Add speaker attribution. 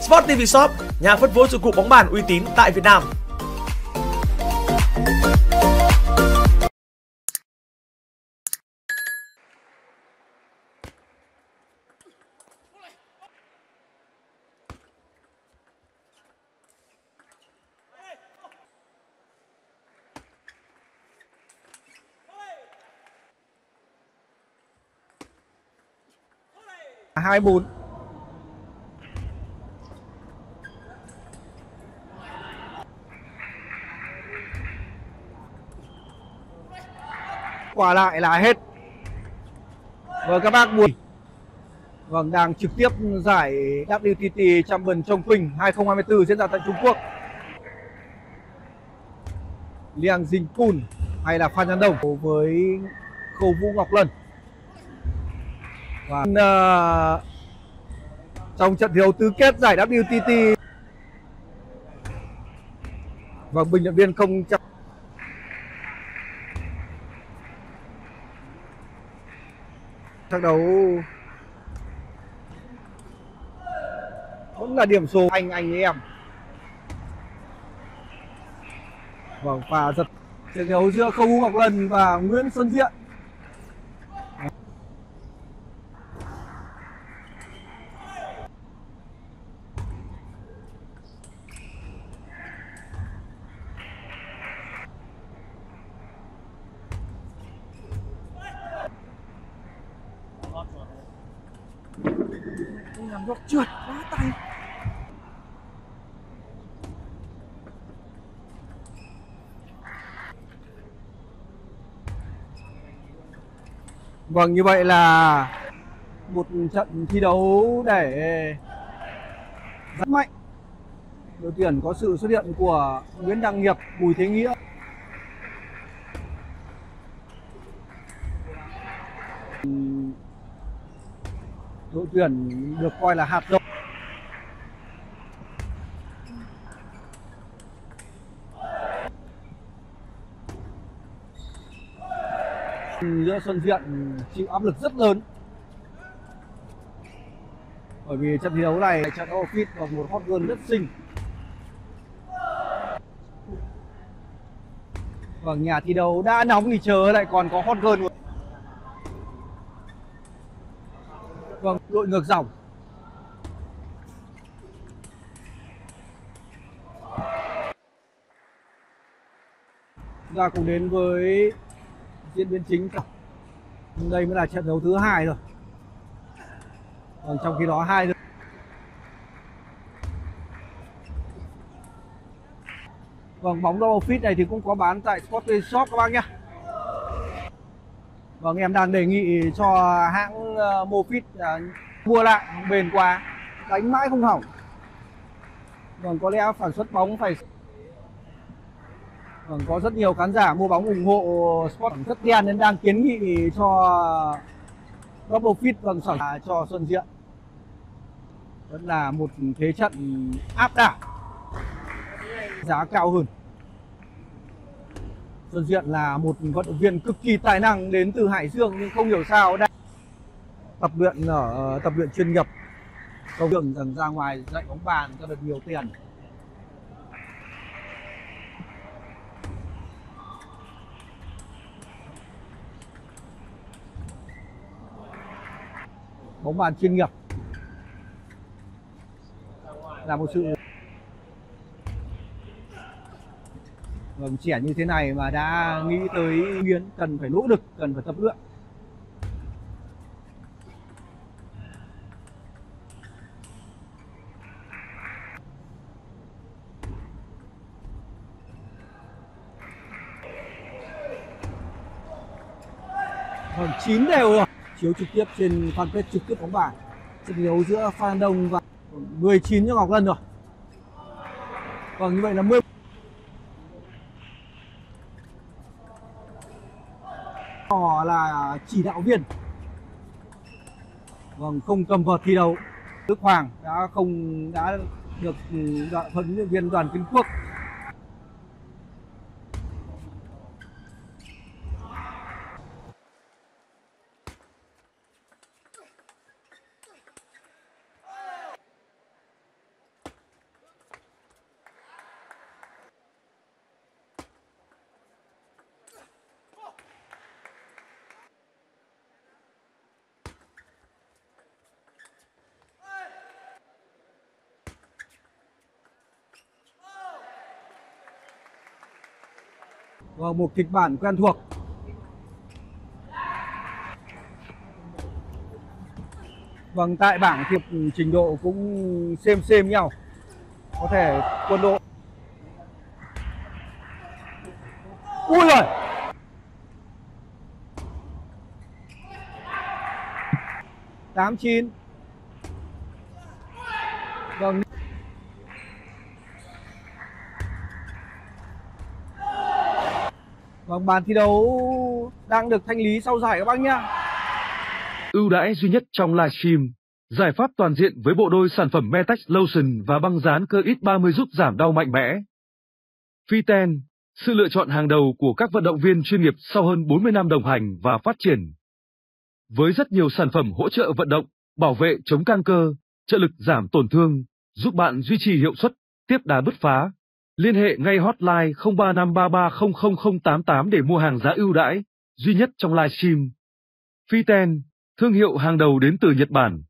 Speaker 1: Sport TV Shop, nhà phân phối dụng cụ bóng bàn uy tín tại Việt Nam.
Speaker 2: Hai bốn. Quả lại là hết. Và các bác buồn. Vâng, đang trực tiếp giải WTT Champion Chongqing 2024 diễn ra tại Trung Quốc. Liang Jingkun hay là Phan Văn Đồng với Khâu Vũ Ngọc Lân. Và trong trận thi đấu tứ kết giải WTT, và bình luận viên không chắc trận đấu vẫn là điểm số anh em. Vâng, và giật trận đấu giữa Khâu Vũ Ngọc Lân và Nguyễn Xuân Diện. Làm góc trượt quá tay. Vâng, như vậy là một trận thi đấu để rất mạnh. Đội tuyển có sự xuất hiện của Nguyễn Đăng Nghiệp, Bùi Thế Nghĩa. Đội tuyển được coi là hạt giống giữa Xuân Diện chịu áp lực rất lớn, bởi vì trận thi đấu này trận outfit và một hot girl rất xinh. Vâng, nhà thi đấu đã nóng thì chờ lại còn có hot girl. Vâng, đội ngược dòng. Ra cùng đến với diễn biến chính. Đây mới là trận đấu thứ hai rồi. Còn trong khi đó hai đội. Vâng, bóng double fit này thì cũng có bán tại Sport TV Shop các bác nhé. Vâng, em đang đề nghị cho hãng Mofit mua lại, bền quá, đánh mãi không hỏng. Vâng, có lẽ sản xuất bóng phải. Vâng, có rất nhiều khán giả mua bóng ủng hộ Sport rất đen nên đang kiến nghị cho double fit, vâng, sản cho Xuân Diện. Vẫn là một thế trận áp đảo, giá cao hơn. Xuân Diện là một vận động viên cực kỳ tài năng đến từ Hải Dương, nhưng không hiểu sao đang tập luyện ở tập luyện chuyên nghiệp, không tưởng rằng ra ngoài dạy bóng bàn cho được nhiều tiền. Bóng bàn chuyên nghiệp là một sự. Vâng, trẻ như thế này mà đã nghĩ tới biến cần phải nỗ lực, cần phải tập luyện. Vâng, 9 đều rồi. Chiếu trực tiếp trên fanpage trực tiếp bóng bàn. Trận đấu giữa Phan Đông và 19 cho Ngọc Lân rồi. Vâng, như vậy là 10. Họ là chỉ đạo viên. Vâng, không cầm vợt thi đấu. Đức Hoàng đã được huấn luyện viên Đoàn Kiến Quốc. Vâng, một kịch bản quen thuộc. Vâng, tại bảng thì trình độ cũng xem nhau. Có thể Quân đội. Ui rồi. Tám chín. Vâng. Vâng, bàn thi đấu đang được thanh lý sau giải các bác nhá.
Speaker 3: Ưu đãi duy nhất trong livestream, giải pháp toàn diện với bộ đôi sản phẩm Metex Lotion và băng dán cơ X30 giúp giảm đau mạnh mẽ. Phyten, sự lựa chọn hàng đầu của các vận động viên chuyên nghiệp sau hơn 40 năm đồng hành và phát triển. Với rất nhiều sản phẩm hỗ trợ vận động, bảo vệ chống căng cơ, trợ lực giảm tổn thương, giúp bạn duy trì hiệu suất, tiếp đà bứt phá. Liên hệ ngay hotline 0353300088 để mua hàng giá ưu đãi, duy nhất trong livestream. Phyten, thương hiệu hàng đầu đến từ Nhật Bản.